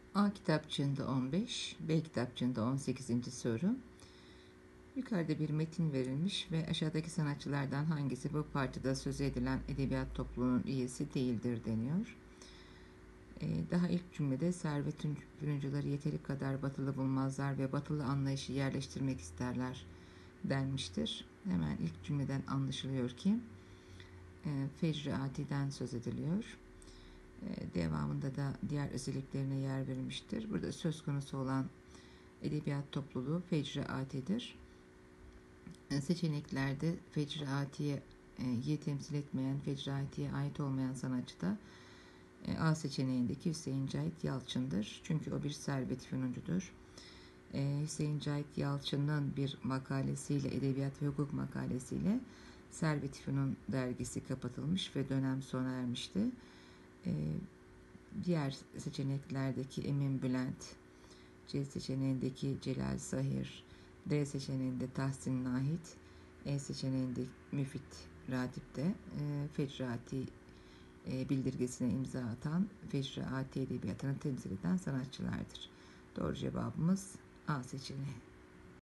A kitapçığında 15, B kitapçığında 18. soru. Yukarıda bir metin verilmiş ve aşağıdaki sanatçılardan hangisi bu parçada söz edilen edebiyat topluluğunun üyesi değildir deniyor. Daha ilk cümlede Servet Fırıncıları yeteri kadar batılı bulmazlar ve batılı anlayışı yerleştirmek isterler denmiştir. Hemen ilk cümleden anlaşılıyor ki Fecri Ati'den söz ediliyor. Devamında da diğer özelliklerine yer verilmiştir. Burada söz konusu olan edebiyat topluluğu Fecri Ati'dir. Seçeneklerde Fecri Ati'yi temsil etmeyen, Fecri Ati'ye ait olmayan sanatçı da A seçeneğindeki Hüseyin Cahit Yalçın'dır. Çünkü o bir Servet Fünuncudur. Hüseyin Cahit Yalçın'ın bir makalesiyle, edebiyat ve hukuk makalesiyle Servet Fünun dergisi kapatılmış ve dönem sona ermişti. Diğer seçeneklerdeki Emin Bülent, C seçeneğindeki Celal Sahir, D seçeneğinde Tahsin Nahit, E seçeneğinde Müfit Ratip de Fecri Ati bildirgesine imza atan, Fecri Ati edebiyatını temsil eden sanatçılardır. Doğru cevabımız A seçeneği.